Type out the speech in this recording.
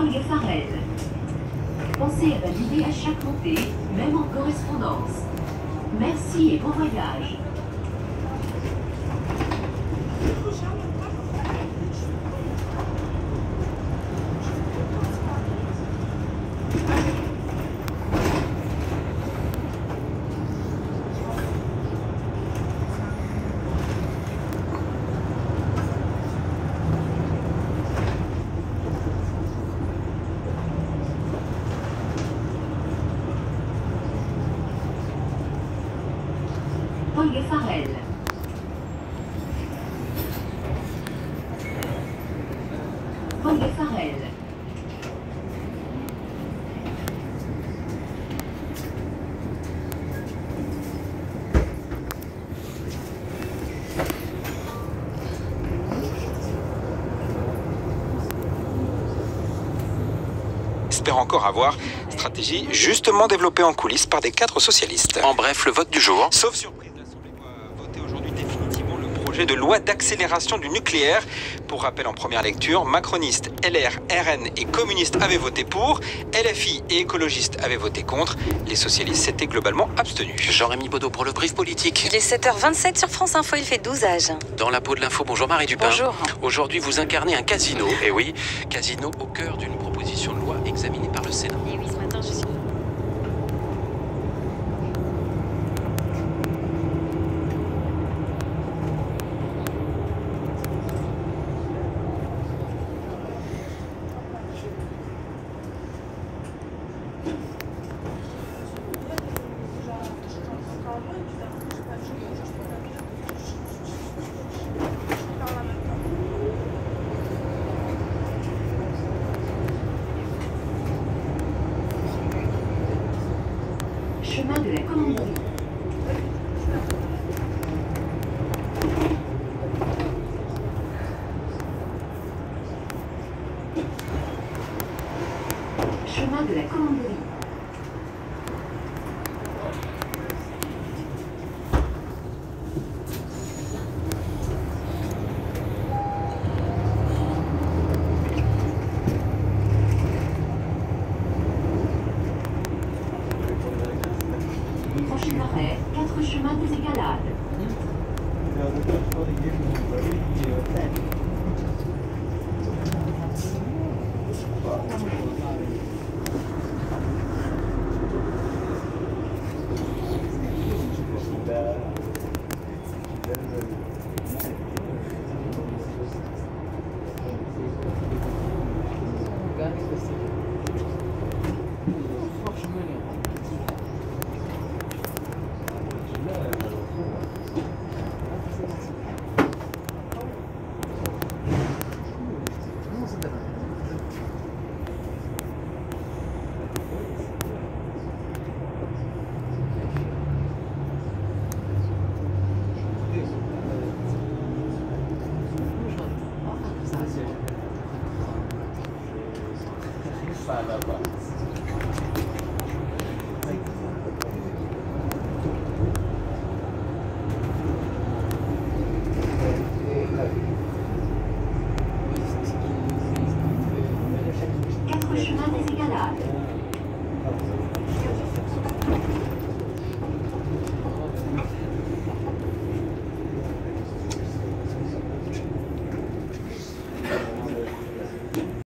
Paul Farrell. Pensez à valider à chaque montée, même en correspondance. Merci et bon voyage. Paul Farrell. Paul Farrell. Espère encore avoir stratégie justement développée en coulisses par des cadres socialistes. En bref, le vote du jour. Sauf surprise, l'Assemblée doit voter aujourd'hui définitivement le projet de loi d'accélération du nucléaire. Pour rappel, en première lecture, macronistes, LR, RN et communistes avaient voté pour, LFI et écologistes avaient voté contre, les socialistes s'étaient globalement abstenus. Jean-Rémy Baudot pour le brief politique. Il est 7h27 sur France Info, il fait 12 âges. Dans la peau de l'info, bonjour Marie Dupin. Bonjour. Aujourd'hui, vous incarnez un casino. Et oui, casino au cœur d'une proposition de loi examinée par le Sénat. Et oui, ce matin, je suis... Chemin de la Commanderie. Chemin de la Commanderie. Prochain arrêt, 4 chemins des Égalades.